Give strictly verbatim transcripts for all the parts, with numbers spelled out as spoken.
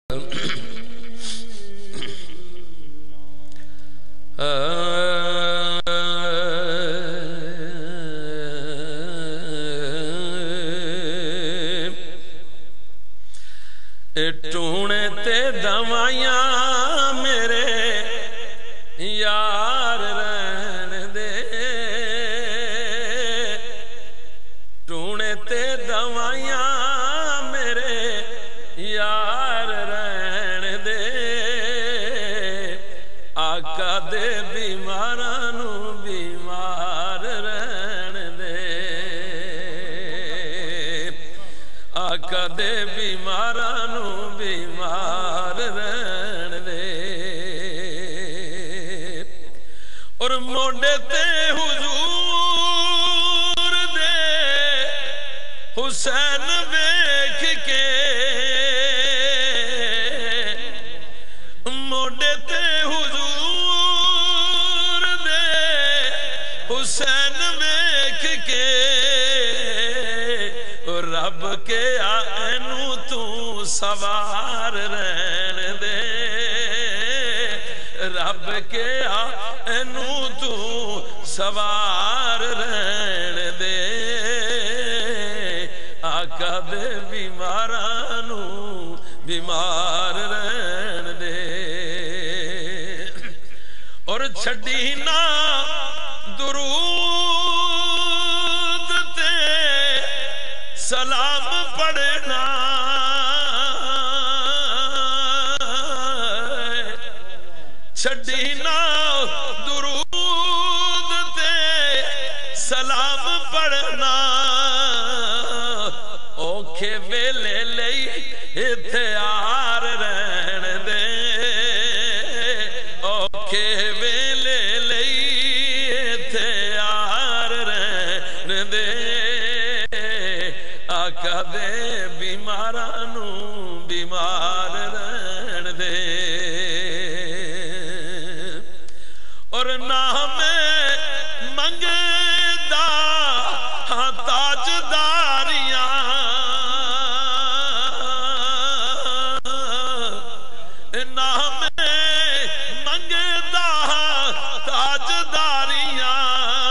ٹونے تے دوائیاں میرے یار رہن دے، ٹونے تے دوائیاں میرے یار رہن دے، آقا دے بیمارانو بیمار رہن دے، آقا دے بیمارانو بیمار رہن دے، اور موڈے تے حضور دے حسین ویکھ کے، موڈے تے حضور دے حسین ویکھ کے، رب کے آئینو تو سوار رہن دے، رب کے آئینو تو سوار رہن دے، آقا دے بیمارانو بیمار رہن دے، اور چھڑی نہ درود تے سلام پڑھنا، چھڑی نہ درود تے سلام پڑھنا، اوکھے ویلے لئی اتھیار رہن دے، اوکھے ویلے لئی اتھیار رہن دے، آقا دے بیمارانو بیمار رہن دے، اور نام منگدا ہاں تاجداریاں، نام منگدا تاجداریاں،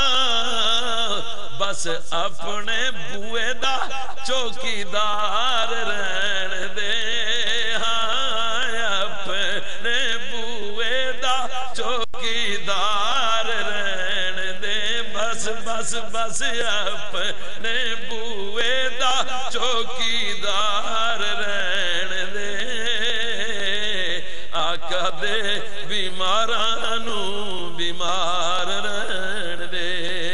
بس اپنے بوئے دا چوکیدار رہن دے، ہاں اپنے بوئے دا چوکیدار رہن دے، بس بس بس اپنے بوئے دا چوکیدار رہن دے، آقا دے بیمارانو بیمار رہن دے،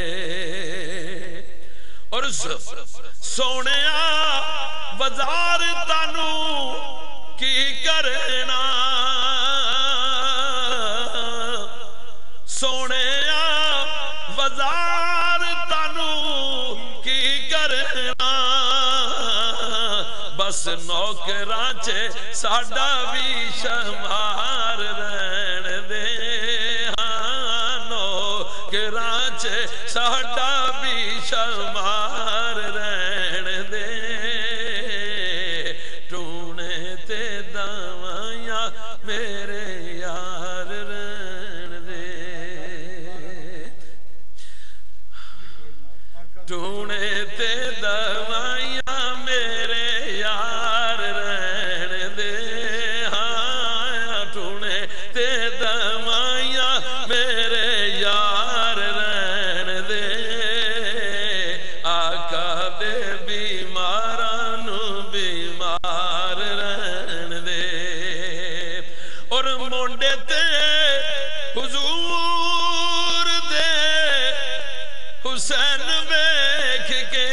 اور سونے بازار تانو کی کرنا، سونے بازار تانو کی کرنا، بس نوکراں چے ساڈا بھی شمار رہن دے، ہاں نوکراں چے ساڈا بھی شمار رہن دے، ٹونے تے دوائیاں میرے یار رہن دے، ٹونے تے دوائیاں میرے یار رہن دے، ہاں ٹونے تے دوائیاں میرے یار رہن دے، آقا دے بیمارانو بیمار رہن دے، اور مونڈے تے حضور دے حسین ویکھ کے،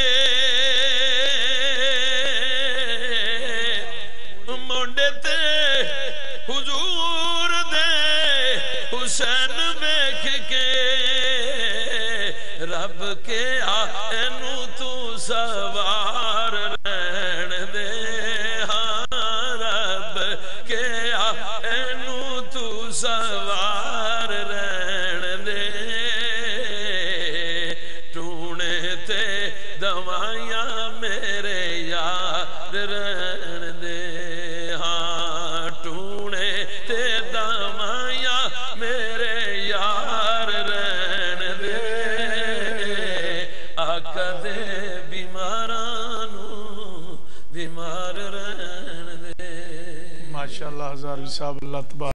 مونڈے تے حضور دے حسین ویکھ کے، رب کے آئینو تو سوار رہن دے، ہاں رب کے آئینو تو سوار رہن دے، ٹونے تے دوائیاں میرے یار رہن دے، ہاں آقا دے بیمارانو بیمار رہن دے. ماشاءاللہ ہزاروی صاحب اللہ تبارک